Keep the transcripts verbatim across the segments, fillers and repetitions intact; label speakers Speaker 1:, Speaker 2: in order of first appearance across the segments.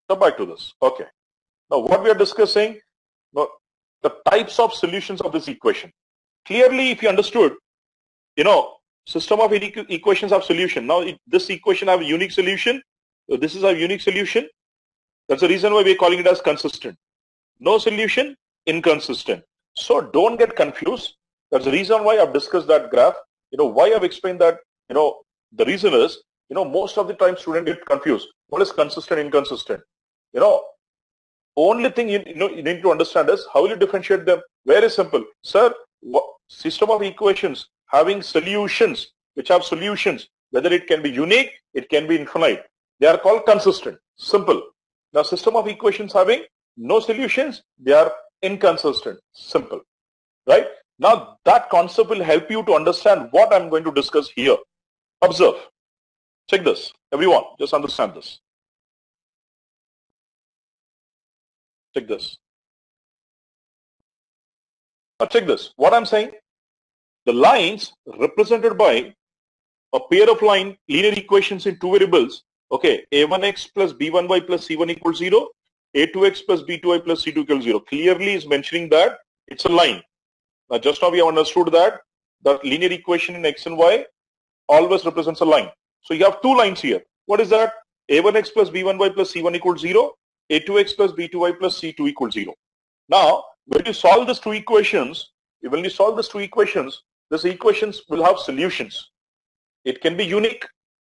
Speaker 1: Come back to this. Okay. Now what we are discussing, now, the types of solutions of this equation. Clearly, if you understood, you know, system of equations have solution. Now it, this equation have a unique solution. So this is a unique solution. That's the reason why we are calling it as consistent. No solution, inconsistent. So don't get confused. That's the reason why I've discussed that graph. You know, why I've explained that, you know, the reason is, you know, most of the time students get confused. What is consistent, inconsistent? You know, only thing you, you know you need to understand is how will you differentiate them? Very simple. Sir, what, system of equations having solutions, which have solutions, whether it can be unique, it can be infinite. They are called consistent. Simple. Now, system of equations having no solutions, they are inconsistent. Simple. Right? Now, that concept will help you to understand what I'm going to discuss here. Observe. Check this. Everyone, just understand this. Check this. Now, check this. What I'm saying, the lines represented by a pair of line linear equations in two variables. Okay, a one x plus b one y plus c one equals zero, a two x plus b two y plus c two equals zero. Clearly is mentioning that it's a line. Now just now we have understood that the linear equation in x and y always represents a line. So you have two lines here. What is that? a one x plus b one y plus c one equals zero, a two x plus b two y plus c two equals zero. Now when you solve these two equations, when you solve these two equations, these equations will have solutions. It can be unique.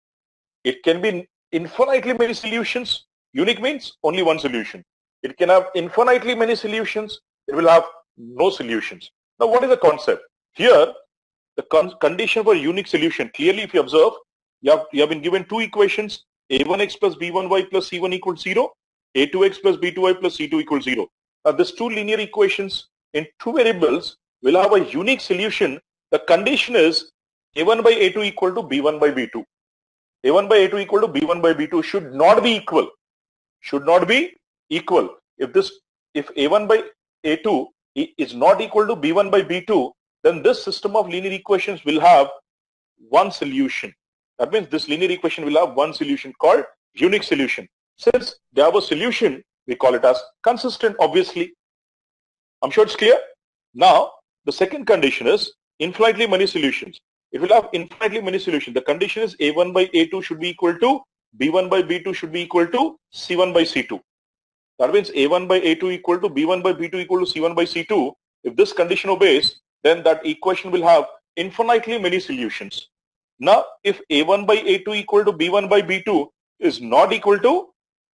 Speaker 1: It can be infinitely many solutions. Unique means only one solution. It can have infinitely many solutions. It will have no solutions. Now what is the concept? Here, the con condition for unique solution, clearly if you observe, you have, you have been given two equations, a one x plus b one y plus c one equals zero, a two x plus b two y plus c two equals zero. Now these two linear equations in two variables will have a unique solution. The condition is a one by a two equal to b one by b two. a one by a two equal to b one by b two should not be equal. Should not be equal. If this, if a one by a two is not equal to b one by b two, then this system of linear equations will have one solution. That means this linear equation will have one solution called unique solution. Since they have a solution, we call it as consistent, obviously. I'm sure it's clear. Now, the second condition is infinitely many solutions. It will have infinitely many solutions. The condition is a one by a two should be equal to b one by b two should be equal to c one by c two. That means a one by a two equal to b one by b two equal to c one by c two. If this condition obeys, then that equation will have infinitely many solutions. Now, if a one by a two equal to b one by b two is not equal to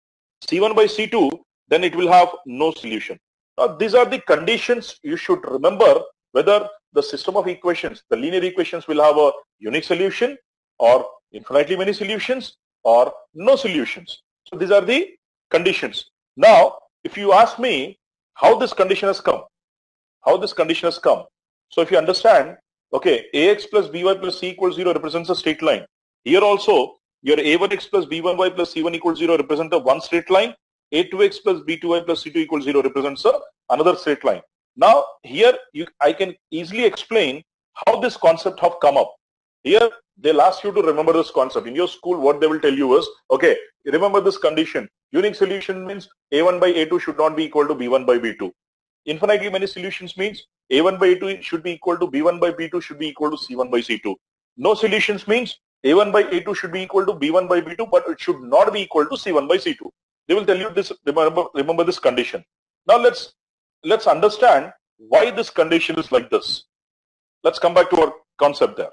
Speaker 1: c one by c two, then it will have no solution. Now, these are the conditions you should remember whether the system of equations, the linear equations will have a unique solution or infinitely many solutions or no solutions. So these are the conditions. Now, if you ask me how this condition has come, how this condition has come. So if you understand, okay, ax plus by plus c equals zero represents a straight line. Here also, your a one x plus b one y plus c one equals zero represents a one straight line. a two x plus b two y plus c two equals zero represents a another straight line. Now, here you, I can easily explain how this concept have come up. Here, they'll ask you to remember this concept. In your school, what they will tell you is, okay, remember this condition. Unique solution means a one by a two should not be equal to b one by b two. Infinitely many solutions means a one by a two should be equal to b one by b two should be equal to c one by c two. No solutions means a one by a two should be equal to b one by b two, but it should not be equal to c one by c two. They will tell you this, remember, remember this condition. Now let's, let's understand why this condition is like this. Let's come back to our concept there.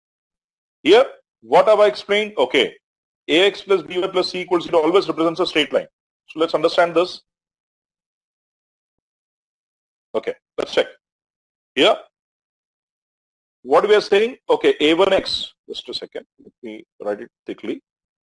Speaker 1: Here, what have I explained? Okay, ax plus by plus c equals zero always represents a straight line. So let's understand this. Okay, let's check. Here, what we are saying, okay, a one x, just a second, let me write it thickly.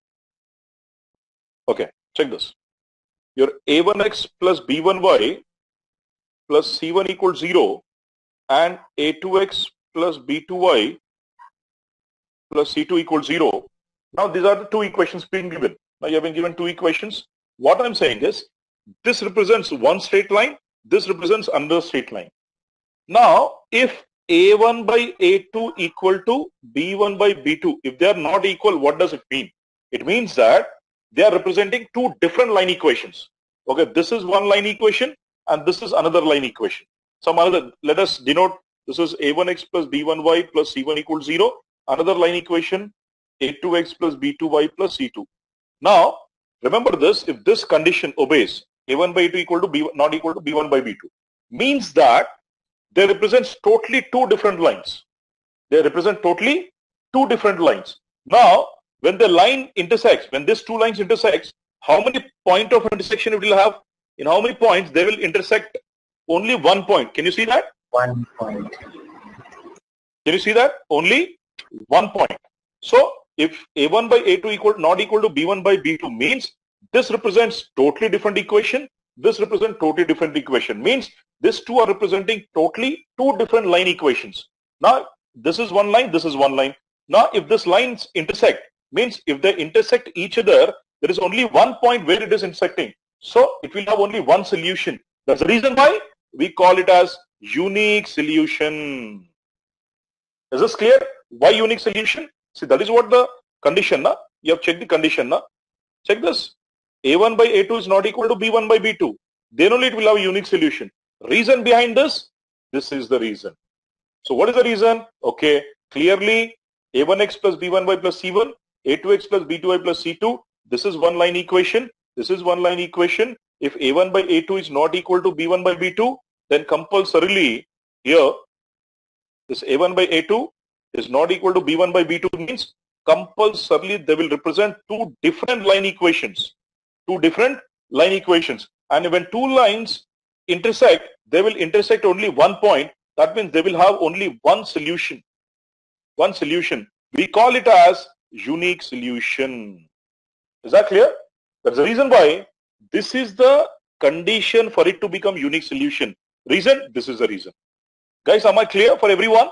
Speaker 1: Okay, check this. Your a one x plus b one y plus c one equals zero and a two x plus b two y plus c two equals zero. Now these are the two equations being given. Now you have been given two equations. What I'm saying is this represents one straight line, this represents another straight line. Now if a one by a two equal to b one by b two, if they are not equal, what does it mean? It means that they are representing two different line equations. Okay, this is one line equation and this is another line equation. Some other, let us denote, this is a one x plus b one y plus c one equals zero. Another line equation, a two x plus b two y plus c two. Now, remember this, if this condition obeys, a one by a two equal to b not equal to b one by b two, means that they represent totally two different lines. They represent totally two different lines. Now, when the line intersects, when these two lines intersects, how many point of intersection it will have? In how many points they will intersect? Only one point. Can you see that?
Speaker 2: One point.
Speaker 1: Can you see that? Only one point. So, if a one by a two equal not equal to b one by b two means this represents totally different equation. This represents totally different equation. Means these two are representing totally two different line equations. Now, this is one line, this is one line. Now, if these lines intersect, means if they intersect each other, there is only one point where it is intersecting. So, it will have only one solution. That's the reason why we call it as unique solution. Is this clear? Why unique solution? See, that is what the condition, na? You have checked the condition, na? Check this. a one by a two is not equal to b one by b two. Then only it will have a unique solution. Reason behind this? This is the reason. So what is the reason? Okay, clearly a one x plus b one y plus c one, a two x plus b two y plus c two. This is one line equation. This is one line equation. If a one by a two is not equal to b one by b two, then compulsorily here this a one by a two is not equal to b one by b two means compulsorily they will represent two different line equations. Two different line equations. And when two lines intersect, they will intersect only one point. That means they will have only one solution. One solution. We call it as unique solution. Is that clear? That's the reason why this is the condition for it to become unique solution. Reason? This is the reason. Guys, am I clear for everyone?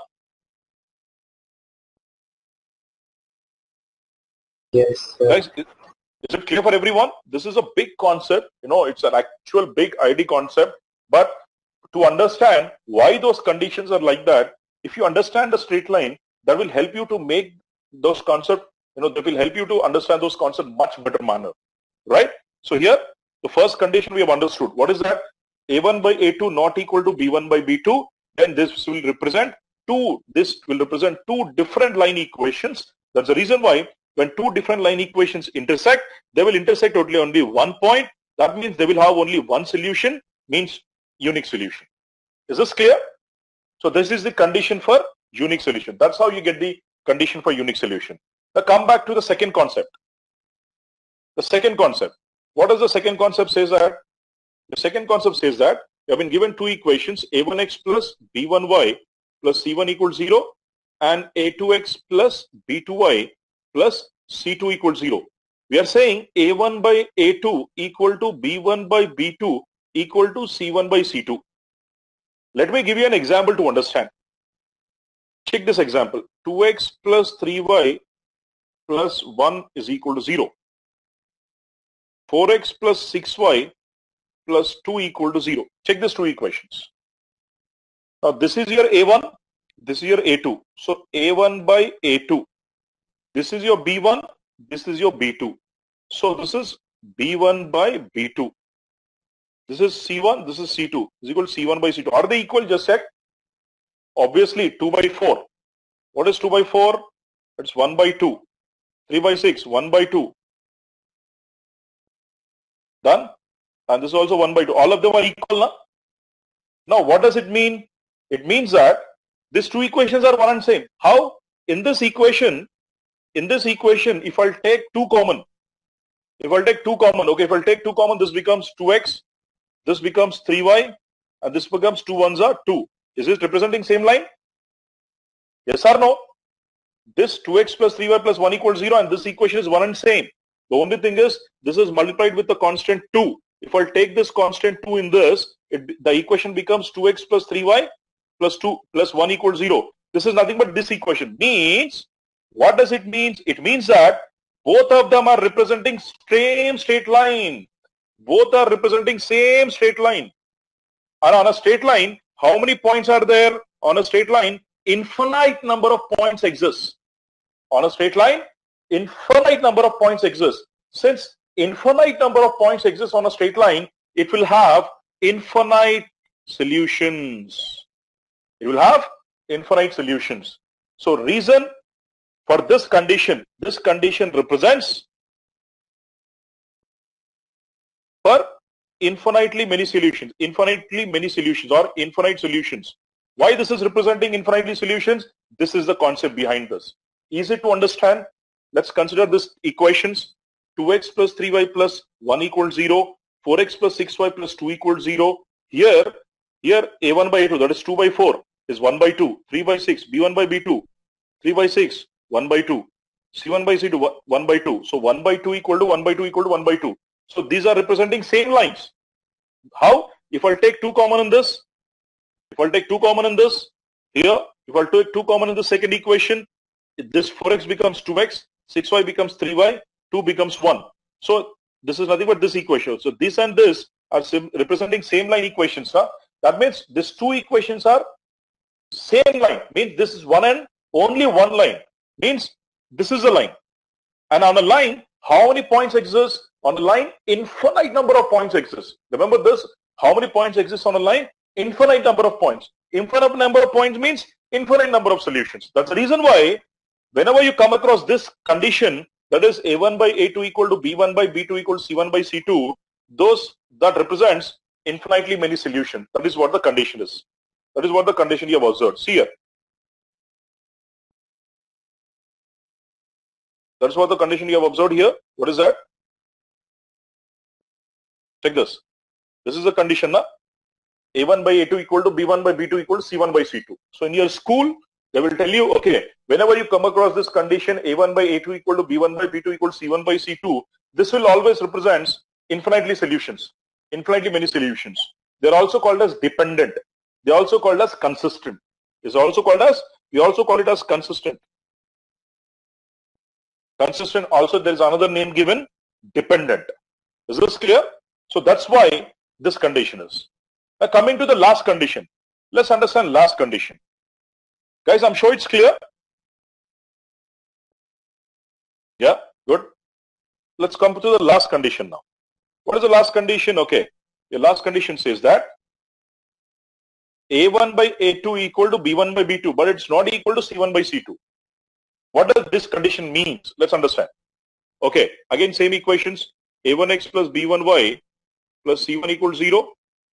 Speaker 2: Yes, sir.
Speaker 1: Guys, is it clear for everyone? This is a big concept. You know, it's an actual big I D concept. But to understand why those conditions are like that, if you understand the straight line, that will help you to make those concepts, you know, that will help you to understand those concepts much better manner. Right? So here, the first condition we have understood. What is that? a one by a two not equal to b one by b two. Then this will represent two, this will represent two different line equations. That's the reason why when two different line equations intersect, they will intersect only only one point. That means they will have only one solution, means unique solution. Is this clear? So this is the condition for unique solution. That's how you get the condition for unique solution. Now come back to the second concept. The second concept. What does the second concept says that? The second concept says that you have been given two equations, a one x plus b one y plus c one equals zero and a two x plus b two y plus c two equals zero. We are saying a one by a two equal to b one by b two equal to c one by c two. Let me give you an example to understand. Check this example. two x plus three y plus one is equal to zero. four x plus six y plus two equal to zero. Check these two equations. Now this is your a one, this is your a two. So a one by a two. This is your b one, this is your b two. So this is b one by b two. This is c one, this is c two. Is equal to c one by c two. Are they equal? Just check. Obviously two by four. What is two by four? It's one by two. three by six, one by two. Done? And this is also one by two. All of them are equal now. Now what does it mean? It means that these two equations are one and same. How? In this equation, in this equation, if I'll take two common, if I'll take two common, okay, if I'll take two common, this becomes two x, this becomes three y, and this becomes two ones are two. Is this representing same line? Yes or no? This two x plus three y plus one equals zero, and this equation is one and same. The only thing is, this is multiplied with the constant two. If I'll take this constant two in this, it, the equation becomes two x plus three y plus two plus one equals zero. This is nothing but this equation. Means, what does it mean? It means that both of them are representing same straight line. Both are representing same straight line. And on a straight line, how many points are there? On a straight line, infinite number of points exist. On a straight line, infinite number of points exist. Since infinite number of points exist on a straight line, it will have infinite solutions. It will have infinite solutions. So reason for this condition, this condition represents for infinitely many solutions, infinitely many solutions or infinite solutions. Why this is representing infinitely solutions? This is the concept behind this. Easy to understand. Let's consider this equations. two x plus three y plus one equals zero, four x plus six y plus two equals zero. Here, here a one by a two, that is two by four, is one by two, three by six, b one by b two, three by six, one by two, c one by c two, one by two. So one by two equal to one by two equal to one by two. So these are representing same lines. How? If I take two common in this, if I take two common in this, here, if I take two common in the second equation, this four x becomes two x, six y becomes three y, two becomes one. So this is nothing but this equation. So this and this are representing same line equations. Huh? That means these two equations are same line. Means this is one and only one line. Means this is a line. And on a line, how many points exist? On a line, infinite number of points exist. Remember this, how many points exist on a line? Infinite number of points. Infinite number of points means infinite number of solutions. That's the reason why whenever you come across this condition, that is a one by a two equal to b one by b two equal to c one by c two, those that represents infinitely many solutions. That is what the condition is. That is what the condition you have observed. See here. That's what the condition you have observed here. What is that? Check this. This is the condition now. a one by a two equal to b one by b two equal to c one by c two. So in your school, they will tell you, okay, whenever you come across this condition a one by a two equal to b one by b two equal to c one by c two, this will always represent infinitely solutions, infinitely many solutions. They're also called as dependent. They're also called as consistent. It's also called as, we also call it as consistent. Consistent also, there is another name given, dependent. Is this clear? So that's why this condition is. Now coming to the last condition. Let's understand last condition. Guys, I'm sure it's clear. Yeah, good. Let's come to the last condition now. What is the last condition? Okay, the last condition says that a one by a two equal to b one by b two, but it's not equal to c one by c two. What does this condition means? Let's understand. Okay, again same equations. a one x plus b one y plus c one equals zero.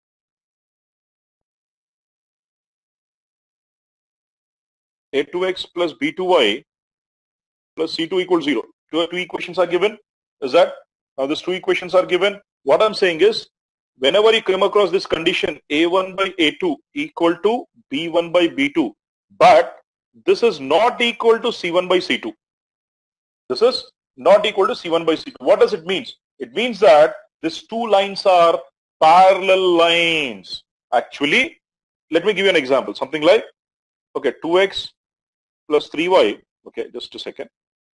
Speaker 1: a two x plus b two y plus c two equals zero. Two, two equations are given. Is that? Now these two equations are given. What I'm saying is, whenever you come across this condition a one by a two equal to b one by b two, but this is not equal to c one by c two. This is not equal to c one by c two. What does it mean? It means that these two lines are parallel lines. Actually, let me give you an example. Something like, okay, two x plus three y. Okay, just a second.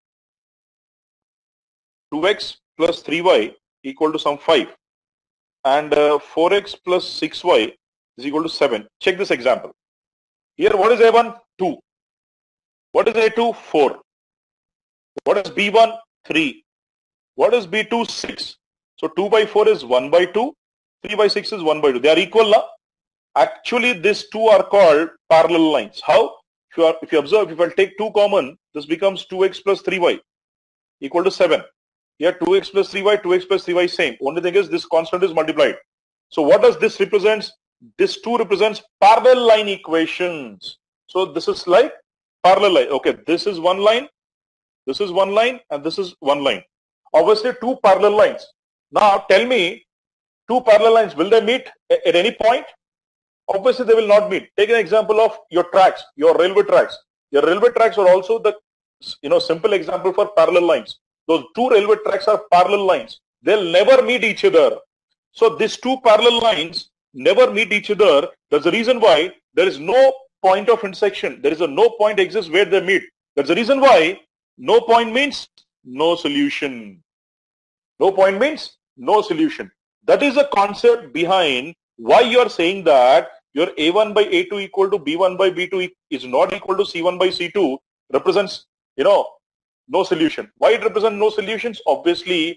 Speaker 1: two x plus three y equal to some five. And uh, four x plus six y is equal to seven. Check this example. Here, what is a one? two. What is a two? four. What is b one? three. What is b two? six. So two by four is one by two. three by six is one by two. They are equal now. Actually, these two are called parallel lines. How? If you, are, if you observe, if I take two common, this becomes two x plus three y equal to seven. Here two x plus three y, two x plus three y same. Only thing is this constant is multiplied. So what does this represent? This two represents parallel line equations. So this is like parallel line. Okay, this is one line, this is one line, and this is one line. Obviously two parallel lines. Now tell me, two parallel lines, will they meet at any point? Obviously they will not meet. Take an example of your tracks, your railway tracks. Your railway tracks are also the, you know, simple example for parallel lines. Those two railway tracks are parallel lines. They'll never meet each other. So these two parallel lines never meet each other. That's the reason why there is no point of intersection. There is a no point exists where they meet. That's the reason why no point means no solution. No point means no solution. That is the concept behind why you are saying that your a one by a two equal to b one by b two is not equal to c one by c two represents, you know, no solution. Why it represents no solutions? Obviously,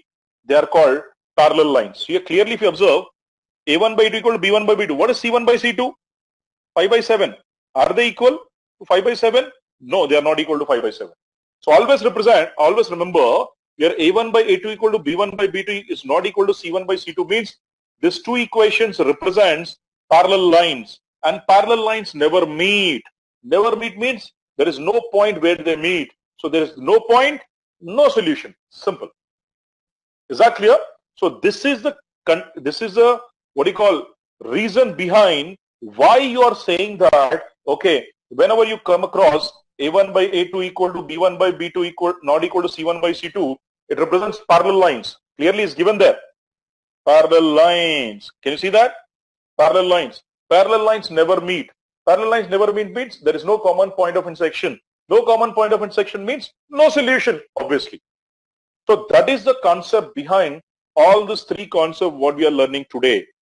Speaker 1: they are called parallel lines. Here clearly if you observe, A one by A two equal to B one by B two. What is C one by C two? five by seven. Are they equal to five by seven? No, they are not equal to five by seven. So always represent, always remember, where A one by A two equal to B one by B two is not equal to C one by C two means these two equations represents parallel lines, and parallel lines never meet. Never meet means there is no point where they meet. So there is no point, no solution. Simple. Is that clear? So this is the this is the what do you call reason behind why you are saying that, okay, whenever you come across A one by A two equal to B one by B two equal not equal to C one by C two, it represents parallel lines. Clearly is given there. Parallel lines. Can you see that? Parallel lines. Parallel lines never meet. Parallel lines never meet means there is no common point of intersection. No common point of intersection means no solution, obviously. So that is the concept behind all these three concepts what we are learning today.